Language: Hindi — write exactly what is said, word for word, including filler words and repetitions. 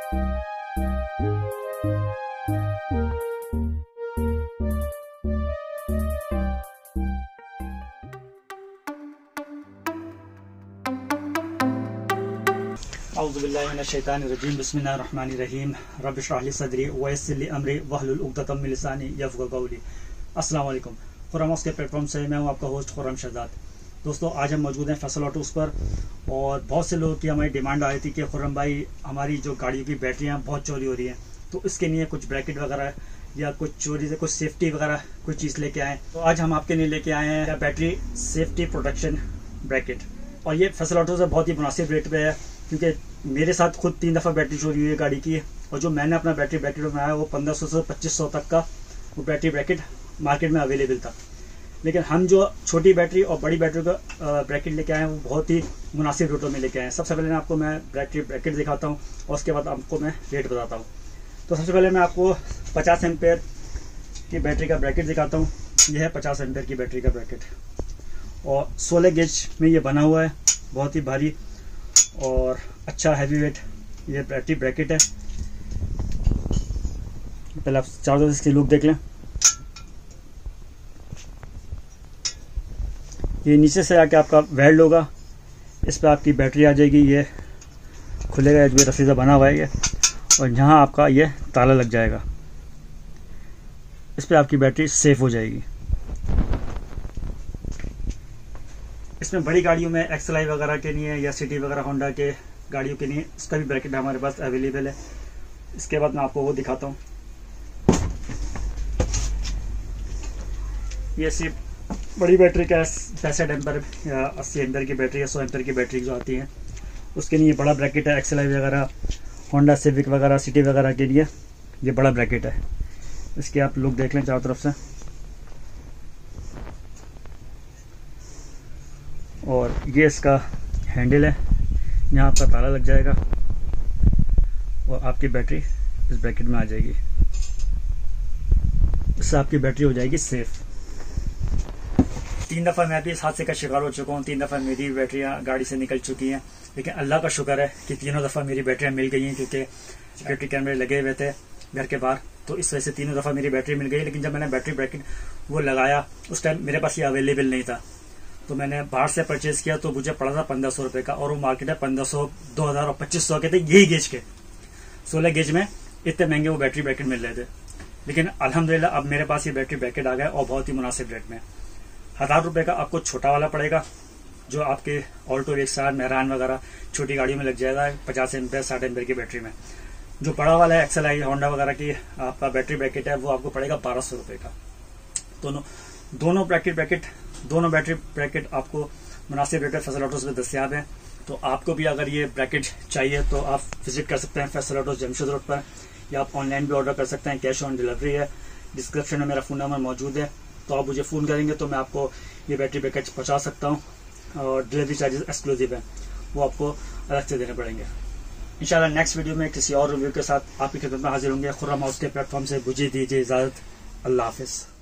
औज़ुबिल्लाहिमिनश्शैतानिर्रजीम बिस्मिल्लाहिर्रहमानिर्रहीम रब्बि इश्रह ली सदरी वयस्सिर ली अमरी वहलुल उक़दतम मिन लिसानी यफ़क़हू क़ौली। अस्सलाम वालेकुम। खुर्रम हाउस के प्लेटफॉर्म से मैं हूं आपका होस्ट खुर्रम शहजाद। दोस्तों, आज हम मौजूद हैं फैसल ऑटोज़ पर और बहुत से लोगों की हमारी डिमांड आई थी कि खुर्रम भाई, हमारी जो गाड़ियों की बैटरियाँ बहुत चोरी हो रही हैं, तो इसके लिए कुछ ब्रैकेट वगैरह या कुछ चोरी से कुछ सेफ्टी वगैरह कुछ चीज़ लेके आए। तो आज हम आपके लिए लेके आए हैं बैटरी सेफ्टी प्रोटेक्शन ब्रैकेट, और ये फैसल ऑटो से बहुत ही मुनासिब रेट पे है, क्योंकि मेरे साथ खुद तीन दफ़ा बैटरी चोरी हुई है गाड़ी की, और जो मैंने अपना बैटरी ब्रैकेट बनाया वो पंद्रह सौ से पच्चीस सौ तक का वो बैटरी ब्रैकेट मार्केट में अवेलेबल था। लेकिन हम जो छोटी बैटरी और बड़ी बैटरी का ब्रैकेट लेके आए हैं वो बहुत ही मुनासिब रेटों में लेके आए हैं। सबसे पहले मैं आपको मैं बैटरी ब्रैकेट दिखाता हूँ और उसके बाद आपको मैं रेट बताता हूँ। तो सबसे पहले मैं आपको पचास एम्पेयर की बैटरी का ब्रैकेट दिखाता हूँ। यह है पचास एम्पेयर की बैटरी का ब्रैकेट और सोलह गेज में ये बना हुआ है, बहुत ही भारी और अच्छा हैवी वेट ये बैटरी ब्रैकेट है। पहले आप चारों तरफ इसकी लुक देख लें। ये नीचे से आके आपका वेल्ड होगा, इस पर आपकी बैटरी आ जाएगी, ये खुलेगा, ये रस्सी से बना हुआ है ये, और यहाँ आपका ये ताला लग जाएगा, इस पर आपकी बैटरी सेफ हो जाएगी। इसमें बड़ी गाड़ियों में एक्स एल आई वगैरह के लिए या सिटी वगैरह होंडा के गाड़ियों के लिए इसका भी ब्रैकेट हमारे पास अवेलेबल है। इसके बाद मैं आपको वो दिखाता हूँ। ये सिर्फ बड़ी बैटरी का पैंसठ एम्पर या अस्सी एम्पर की बैटरी या सौ एम्पर की बैटरी जो आती है उसके लिए बड़ा ब्रैकेट है। एक्स एल आई वगैरह, होंडा सिविक वगैरह, सिटी वगैरह के लिए ये बड़ा ब्रैकेट है। इसके आप लुक देख लें चारों तरफ से, और ये इसका हैंडल है, यहाँ आपका ताला लग जाएगा और आपकी बैटरी इस ब्रैकेट में आ जाएगी। इससे आपकी बैटरी हो जाएगी सेफ। तीन दफ़ा मैं भी इस हादसे का शिकार हो चुका हूँ, तीन दफ़ा मेरी बैटरियाँ गाड़ी से निकल चुकी हैं, लेकिन अल्लाह का शुक्र है कि तीनों दफ़ा मेरी बैटरियाँ मिल गई हैं, क्योंकि सिक्योरिटी कैमरे लगे हुए थे घर के बाहर, तो इस वजह से तीनों दफ़ा मेरी बैटरी मिल गई। लेकिन जब मैंने बैटरी ब्रैकेट वो लगाया उस टाइम मेरे पास ये अवेलेबल नहीं था, तो मैंने बाहर से परचेज किया तो मुझे पड़ा था पंद्रह सौ रुपये का, और वो मार्केट है पंद्रह सौ, दो हज़ार और पच्चीस सौ के थे यही गेज के। सोलह गेज में इतने महंगे वो बैटरी ब्रैकेट मिल रहे थे, लेकिन अल्हम्दुलिल्लाह अब मेरे पास ये बैटरी ब्रैकेट आ गया और बहुत ही मुनासिब रेट में। हज़ार रुपये का आपको छोटा वाला पड़ेगा, जो आपके ऑल्टो, रिक्शा, मेहरान वगैरह छोटी गाड़ियों में लग जाएगा पचास एम्पेयर साठ एम्पेयर की बैटरी में। जो बड़ा वाला है एक्स एल आई, होंडा वगैरह की आपका बैटरी ब्रैकेट है, वो आपको पड़ेगा बारह सौ रुपये का। दोनों दोनों ब्रैकेट ब्रैकेट दोनों बैटरी ब्रैकेट आपको मुनासिब रेट पर फैसल ऑटोज़ में दस्तियाब है। तो आपको भी अगर ये ब्रैकेट चाहिए तो आप विजिट कर सकते हैं फैसल ऑटोज़ जमशेद रोड पर, या आप ऑनलाइन भी ऑर्डर कर सकते हैं, कैश ऑन डिलीवरी है। डिस्क्रिप्शन में मेरा फ़ोन नंबर मौजूद है, तो आप मुझे फ़ोन करेंगे तो मैं आपको ये बैटरी ब्रैकेट पहुँचा सकता हूँ, और डिलीवरी चार्जेस एक्सक्लूसिव है, वो आपको अलग से देने पड़ेंगे। इंशाल्लाह नेक्स्ट वीडियो में किसी और रिव्यू के साथ आपकी खिदमत में हाजिर होंगे। खुर्रम हाउस के प्लेटफॉर्म से मुझे दीजिए इजाज़त। अल्लाह हाफिज़।